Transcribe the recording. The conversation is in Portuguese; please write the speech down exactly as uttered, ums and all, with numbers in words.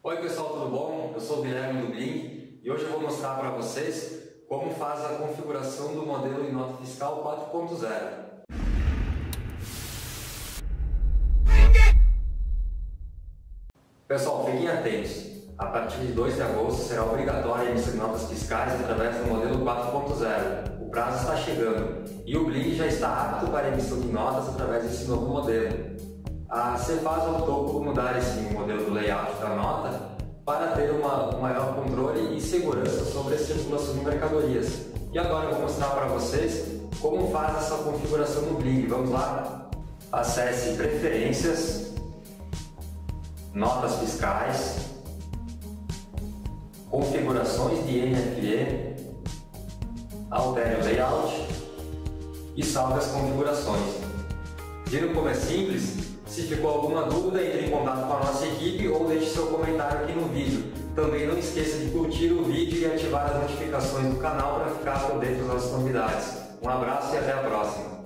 Oi pessoal, tudo bom? Eu sou o Guilherme do Blink e hoje eu vou mostrar para vocês como faz a configuração do modelo em nota fiscal quatro ponto zero. Pessoal, fiquem atentos. A partir de dois de agosto será obrigatória a emissão de notas fiscais através do modelo quatro ponto zero. O prazo está chegando e o Blink já está apto para a emissão de notas através desse novo modelo. A Cefaz optou por mudar esse modelo do layout da nota para ter uma, um maior controle e segurança sobre a circulação de mercadorias. E agora eu vou mostrar para vocês como faz essa configuração no Blink. Vamos lá? Acesse Preferências, Notas Fiscais, Configurações de N F E, altere o layout e salve as configurações. Viram como é simples? Se ficou alguma dúvida, entre em contato com a nossa equipe ou deixe seu comentário aqui no vídeo. Também não esqueça de curtir o vídeo e ativar as notificações do canal para ficar por dentro das novidades. Um abraço e até a próxima!